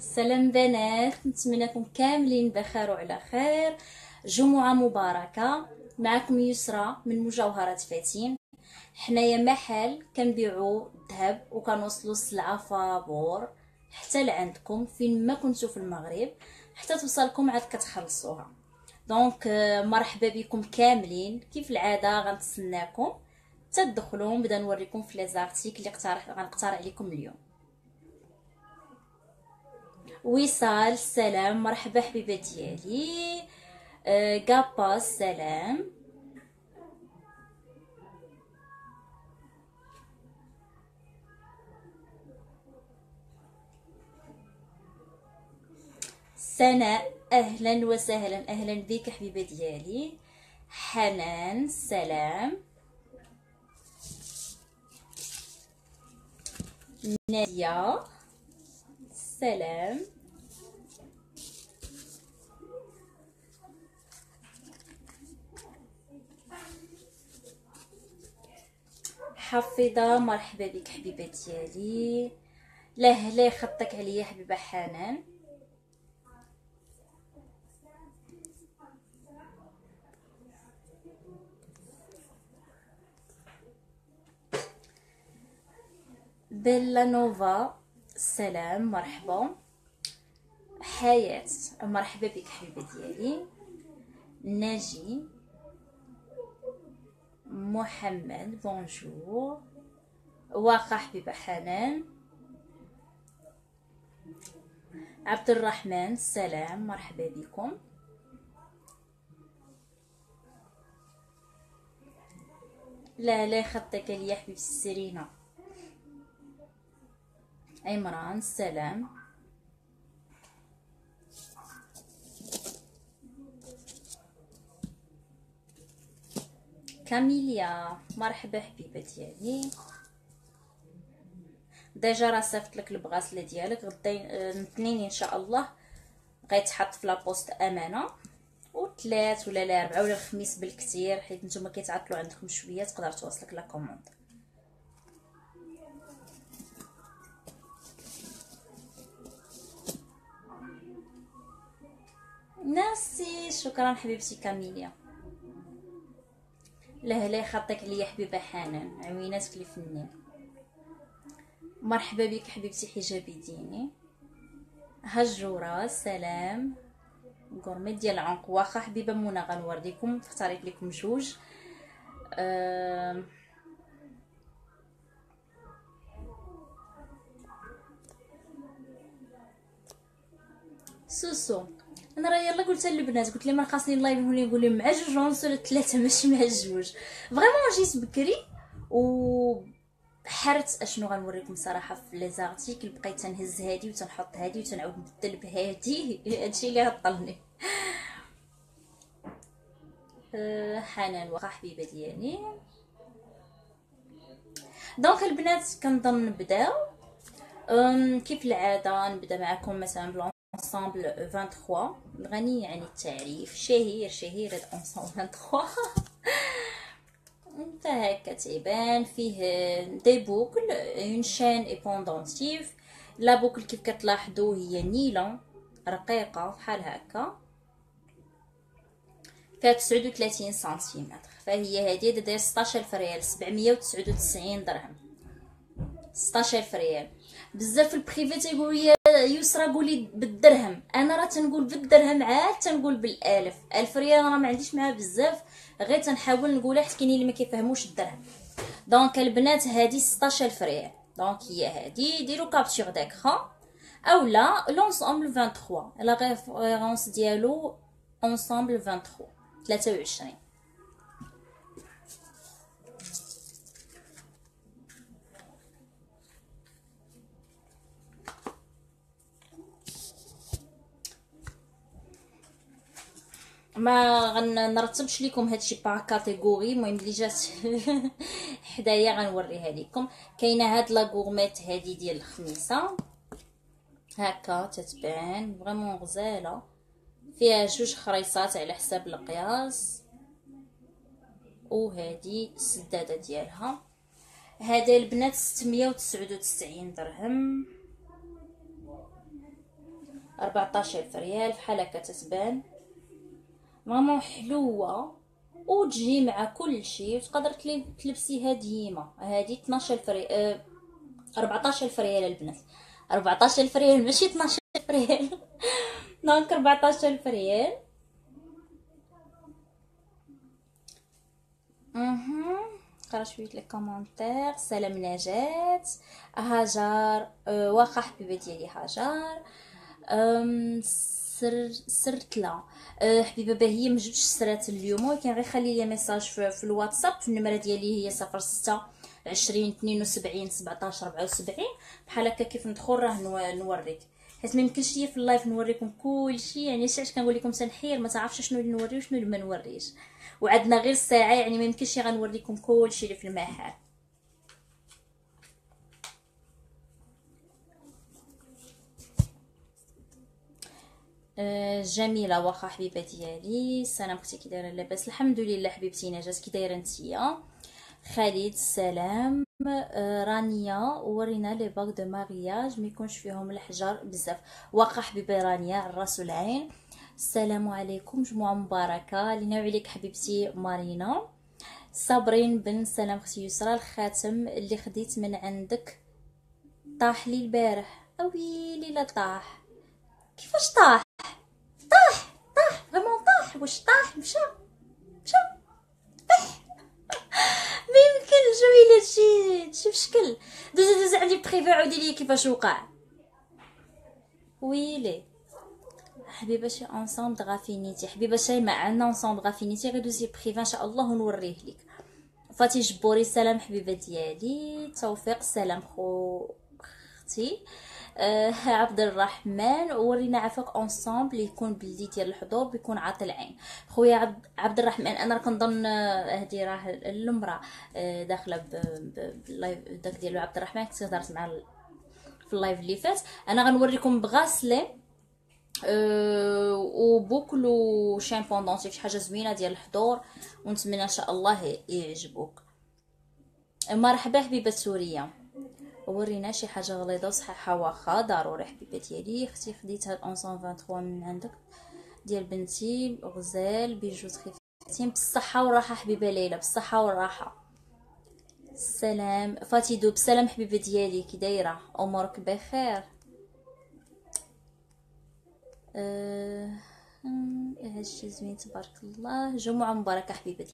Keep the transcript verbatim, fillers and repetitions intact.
سلام بنات، نتمنىكم كاملين بخير وعلى خير. جمعة مباركة. معكم يسرى من مجوهرات فاتين. حنايا محل كنبيعو الذهب وكنوصلو السلعة فابور حتى لعندكم فين ما كنتو في المغرب، حتى توصلكم عاد كتخلصوها. دونك مرحبا بكم كاملين. كيف العاده غنتسناكم تدخلوا، نبدا نوريكم في لي زارتيكل اللي اقترح غنقترح عليكم اليوم. وصال سلام، مرحبا حبيبه ديالي. أه كابا سلام. سناء اهلا وسهلا، اهلا بك حبيبه ديالي. حنان سلام. ناديه سلام. حفيظه مرحبا بك حبيبه ديالي. لهلا خطك عليا حبيبه حنان. بيلا نوفا سلام مرحبا. حياة مرحبا بك حبيبه ديالي. ناجي محمد بونجور. واقع حبيبه حنان. عبد الرحمن سلام مرحبا بكم. لا لا خطك ليا حبيبتي سيرينا. عمران سلام. كاميليا مرحبا حبيبه ديالي. ديجا راه صيفط لك البغاسله ديالك غدا الاثنين ان شاء الله غيتحط في لابوست امانه، وثلاث ولا الاربعاء ولا الخميس بالكثير، حيت نتوما كيتعطلوا عندكم شويه تقدر توصلك لا كوموند. ناسي شكرا حبيبتي كاميليا. لهلا خطك ليا حبيبه حنان، عويناتك لي فنين. مرحبا بك حبيبتي حجابي ديني. هجوره سلام. غورميت ديال العنق. واخا حبيبه منى غنوريكم، اختاريت لكم جوج. أه... سوسو انا راه يلا قلت للبنات، قلت لهم خاصني اللايف هوني نقول لهم مع جوج ونص ولا ثلاثه ماشي مع جوج. فريمون جيت بكري و حرت اشنو غنوريكم صراحه في لي زارتيكل. بقيت تنهز هادي وتنحط هادي وتنعاود نبدل بهادي هادشي اللي عطلني. أه حنان واخا حبيبه ديالي. دونك البنات كنظن نبداو كيف العاده. نبدا معكم مثلا بلونسامبل ثلاثة وعشرين الغني عن التعريف، شهير شهير هذا انسامبل ثلاثة وعشرين. انت هكا تيبان فيه دي بوكل اون شين اي بوندونتيف. لا بوكل كيف كتلاحظوا هي نيلون رقيقه بحال هكا، فيها تسعة وثلاثين سنتيمتر. فهي هذه داير ستاش ألف ريال، سبعمية وتسعة وتسعين درهم. ستاش ألف ريال بزاف في البريفي تيقولوا لي يسرى قولي بالدرهم، انا راه تنقول بالدرهم عاد تنقول بالالف. ألف ريال راه ما عنديش معاه بزاف، غير تنحاول نقولها حيت كاينين اللي ما كيفهموش الدرهم. دونك البنات هذه ستاش ألف ريال. دونك هي هذه ديروا كابتور داكرا اولا لونسومبل ثلاثة وعشرين لا ريفيرونس ديالو اونسومبل ثلاثة وعشرين ثلاثة وعشرين. ما غنرتبش لكم هادشي با كاتيجوري. المهم اللي جات حدايا غنوريها لكم. كاينه هاد لا غورميت هادي ديال الخميسه هكا تتبان فريمون غزاله، فيها جوج خريصات على حساب القياس، وهادي السداده ديالها. هذا البنات ستمية وتسعة وتسعين درهم. أربعطاش ألف ريال بحال هكا تتبان فريمون حلوه وتجي مع كل شيء، وتقدر تلبسيها ديما. هذه اثناش ألف ريال، أه أربعطاش ألف ريال البنات، أربعطاش ألف ريال ماشي اثناش ألف ريال دونك أربعطاش ألف ريال. اها نقرا شويه لي كومونتير. سلام نجاة، هاجر، أه واخا حبيبه ديالي هاجر، أم سر سرتلا، أه حبيبه باهيه من جوج سرات اليوم، ولكن غير خلي لي ميساج في, في الواتساب. في النمره ديالي هي صفر ستة عشرين اثنين وسبعين سبعطاش ربعة وسبعين. بحال هكا كيف ندخل راه نوريك، حيت ما يمكنش ليا في اللايف نوريكم كلشي، يعني ساعات كنقول لكم تنحير ما تعرفش شنو اللي نوري وشنو اللي ما نوريش، وعندنا غير ساعه، يعني ما يمكنش غنوريكم كلشي اللي في المحل. جميله واخا حبيبه ديالي. سلام اختي كي دايره؟ لاباس الحمد لله حبيبتي نجاة، كي دايره نتيا؟ خالد سلام. رانيا ورينا لي باك دو مارياج ما يكونش فيهم الحجر بزاف. واخا حبيبه رانيا الراس والعين. السلام عليكم جمعه مباركه لينا وعليك حبيبتي مارينا. صابرين بن سلام اختي يسرا، الخاتم اللي خديت من عندك طاح لي البارح. اويلي لا طاح، كيفاش طاح؟ طاح طاح فريمون طاح؟ واش طاح؟ مشى مشى طاح ما يمكنش. ويلي هادشي هادشي بشكل دوز دوز عندي بريفي عاودي لي كيفاش وقع. ويلي حبيبه شي انصومبل غافينيتي، حبيبه شيماء عندنا انصومبل غافينيتي، غير دوزي بريفي ان شاء الله ونوريه لك. فاتي جبوري سلام حبيبه ديالي. توفيق سلام خو اختي. آه عبد الرحمن ورينا عفاك انصامبل يكون بلدي ديال الحضور بيكون عاطي العين. خويا عبد, عبد الرحمن انا كنظن هذه راه المراه آه داخله باللايف داك ديالو عبد الرحمن، كنت هضرت مع في اللايف اللي فات. انا غنوريكم بغاسلي أه وبوكلو شامبون دونتي شي حاجه زوينه ديال الحضور، ونتمنى ان شاء الله يعجبوك. مرحبا حبيبه سوريا، ورينا شي حاجه غليظه وصحيحه واخا ضروري حبيبه ديالي. اختي خديت هاد ألف وثلاثمية وثلاثة وعشرين من عندك ديال بنتي غزال بيجوز خفيفتين بالصحه والراحه حبيبه ليلى، بالصحه والراحه. السلام فاتي دوب سلام حبيبه ديالي كي دايره؟ امورك بخير؟ أه... هادشي زوين تبارك الله. جمعه مباركه حبيبتي.